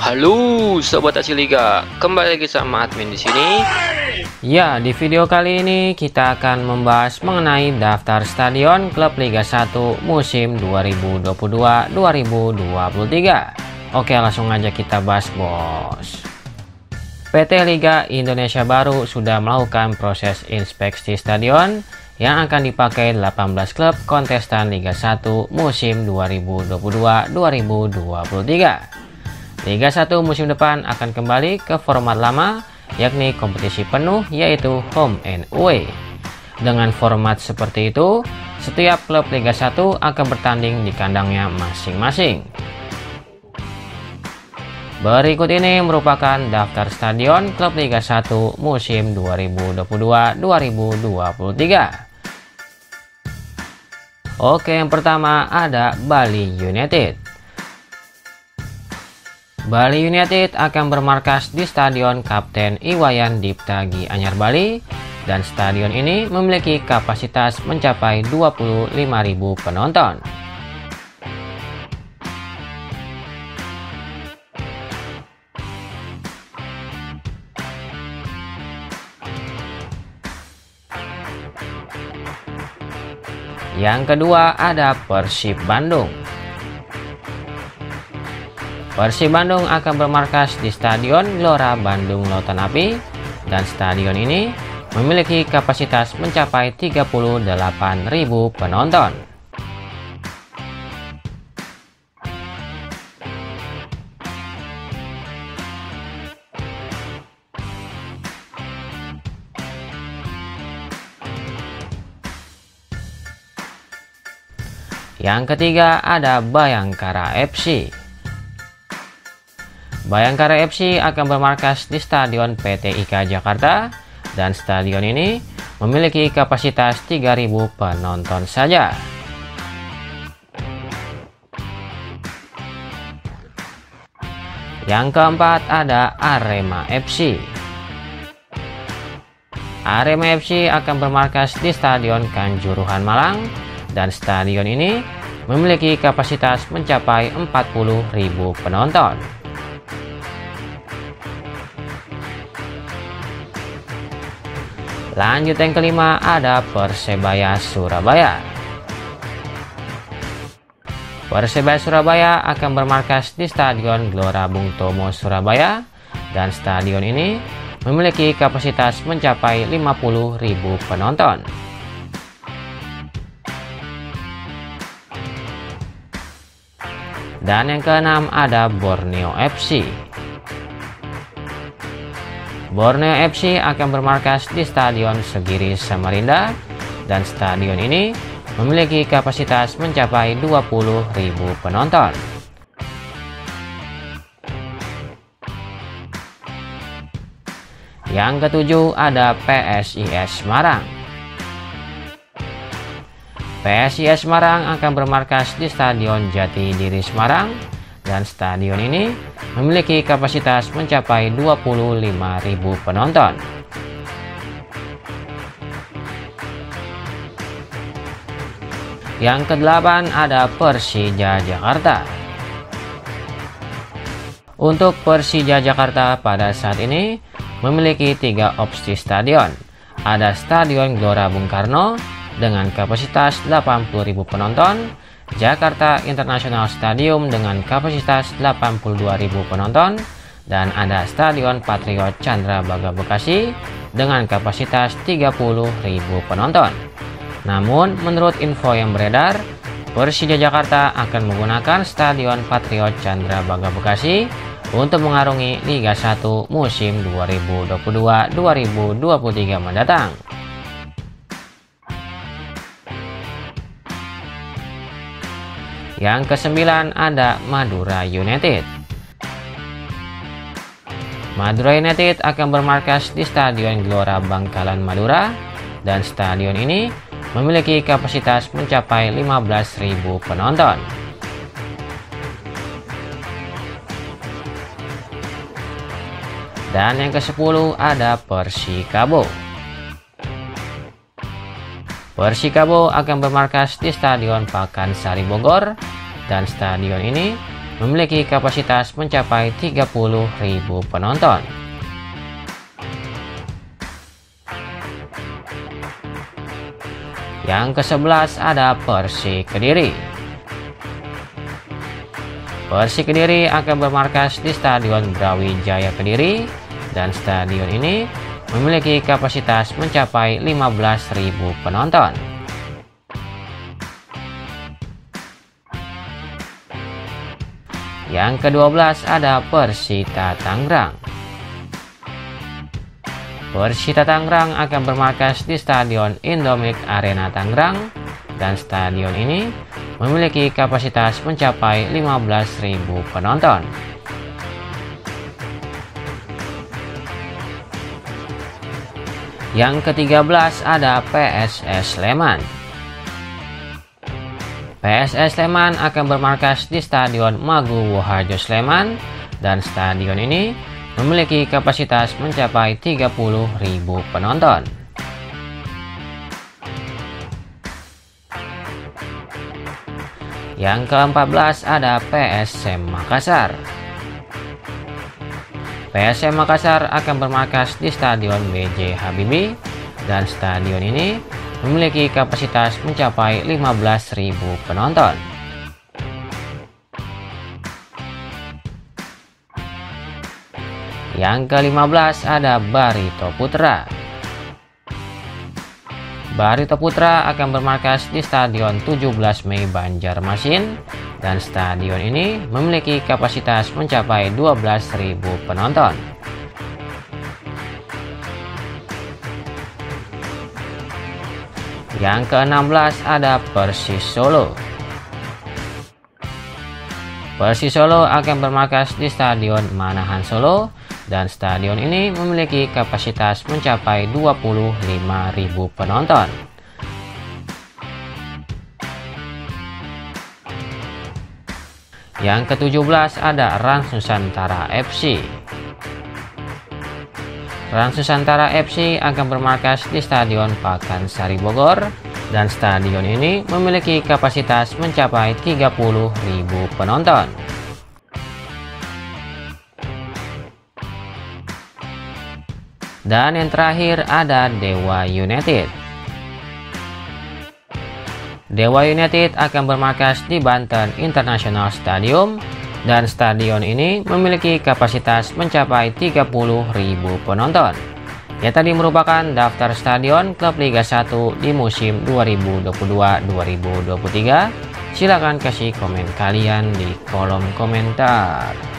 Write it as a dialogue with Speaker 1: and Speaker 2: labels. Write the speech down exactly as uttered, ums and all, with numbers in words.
Speaker 1: Halo Sobat Aksi Liga, kembali lagi sama admin di sini. Ya, di video kali ini kita akan membahas mengenai daftar stadion klub Liga satu musim dua ribu dua puluh dua dua ribu dua puluh tiga. Oke, langsung aja kita bahas, bos. P T Liga Indonesia Baru sudah melakukan proses inspeksi stadion yang akan dipakai delapan belas klub kontestan Liga satu musim dua ribu dua puluh dua dua ribu dua puluh tiga. Liga satu musim depan akan kembali ke format lama, yakni kompetisi penuh, yaitu home and away. Dengan format seperti itu, setiap klub Liga satu akan bertanding di kandangnya masing-masing. Berikut ini merupakan daftar stadion klub Liga satu musim dua ribu dua puluh dua dua ribu dua puluh tiga. Oke, yang pertama ada Bali United. Bali United akan bermarkas di Stadion Kapten Iwayan Dipta Gianyar Bali, dan stadion ini memiliki kapasitas mencapai dua puluh lima ribu penonton. Yang kedua ada Persib Bandung. Persib Bandung akan bermarkas di Stadion Gelora Bandung Lautan Api, dan stadion ini memiliki kapasitas mencapai tiga puluh delapan ribu penonton. Yang ketiga ada Bayangkara F C. Bayangkara F C akan bermarkas di Stadion P T I K Jakarta, dan stadion ini memiliki kapasitas tiga ribu penonton saja. Yang keempat ada Arema F C. Arema F C akan bermarkas di Stadion Kanjuruhan Malang, dan stadion ini memiliki kapasitas mencapai empat puluh ribu penonton. Lanjut yang kelima ada Persebaya Surabaya. Persebaya Surabaya akan bermarkas di Stadion Gelora Bung Tomo Surabaya, dan stadion ini memiliki kapasitas mencapai lima puluh ribu penonton. Dan yang keenam ada Borneo F C. Borneo F C akan bermarkas di Stadion Segiri Samarinda, dan stadion ini memiliki kapasitas mencapai dua puluh ribu penonton. Yang ketujuh ada P S I S Semarang. P S I S Semarang akan bermarkas di Stadion Jatidiri Semarang, dan stadion ini memiliki kapasitas mencapai dua puluh lima ribu penonton. Yang kedelapan ada Persija Jakarta. Untuk Persija Jakarta pada saat ini memiliki tiga opsi stadion. Ada Stadion Gelora Bung Karno dengan kapasitas delapan puluh ribu penonton, Jakarta International Stadium dengan kapasitas delapan puluh dua ribu penonton, dan ada Stadion Patriot Candrabaga Bekasi dengan kapasitas tiga puluh ribu penonton. Namun menurut info yang beredar, Persija Jakarta akan menggunakan Stadion Patriot Candrabaga Bekasi untuk mengarungi Liga satu musim dua ribu dua puluh dua dua ribu dua puluh tiga mendatang. Yang kesembilan ada Madura United. Madura United akan bermarkas di Stadion Gelora Bangkalan Madura, dan stadion ini memiliki kapasitas mencapai lima belas ribu penonton. Dan yang kesepuluh ada Persikabo. Persikabo akan bermarkas di Stadion Pakansari Bogor, dan stadion ini memiliki kapasitas mencapai tiga puluh ribu penonton. Yang kesebelas ada Persik Kediri. Persik Kediri akan bermarkas di Stadion Brawijaya Kediri, dan stadion ini memiliki kapasitas mencapai lima belas ribu penonton. Yang kedua belas ada Persita Tangerang. Persita Tangerang akan bermarkas di Stadion Indomik Arena Tangerang, dan stadion ini memiliki kapasitas mencapai lima belas ribu penonton. Yang ketiga belas ada P S S Sleman. P S S Sleman akan bermarkas di Stadion Maguwo Harjo Sleman, dan stadion ini memiliki kapasitas mencapai tiga puluh ribu penonton. Yang keempat belas ada P S M Makassar. P S M Makassar akan bermarkas di Stadion B J Habibie, dan stadion ini memiliki kapasitas mencapai lima belas ribu penonton. Yang kelima belas ada Barito Putra. Barito Putra akan bermarkas di Stadion tujuh belas Mei Banjarmasin, dan stadion ini memiliki kapasitas mencapai dua belas ribu penonton. Yang keenam belas ada Persis Solo. Persis Solo akan bermarkas di Stadion Manahan Solo, dan stadion ini memiliki kapasitas mencapai dua puluh lima ribu penonton. Yang ketujuh belas ada Rans Nusantara F C. Rans Nusantara F C akan bermarkas di Stadion Pakansari Bogor, dan stadion ini memiliki kapasitas mencapai tiga puluh ribu penonton. Dan yang terakhir ada Dewa United. Dewa United akan bermarkas di Banten International Stadium, dan stadion ini memiliki kapasitas mencapai tiga puluh ribu penonton. Ya, tadi merupakan daftar stadion klub Liga satu di musim dua ribu dua puluh dua dua ribu dua puluh tiga. Silakan kasih komen kalian di kolom komentar.